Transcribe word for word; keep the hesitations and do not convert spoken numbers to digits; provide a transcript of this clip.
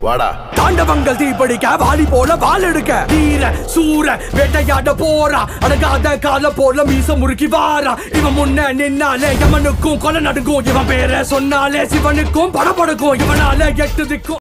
வாடா. தாண்டவங்கள் தீப்படிக்க வாலி போல வால் எடுக்க வீர சூர வேட்டையாட போறா. அடங்காத கால போல மீச முறுக்கி வாரா. இவன் முன்ன நின்னாலே யமனுக்கும் கொலை நடுங்கும். இவன் பேரை சொன்னாலே சிவனுக்கும் படபடுக்கும். இவனால எட்டு திக்கும்.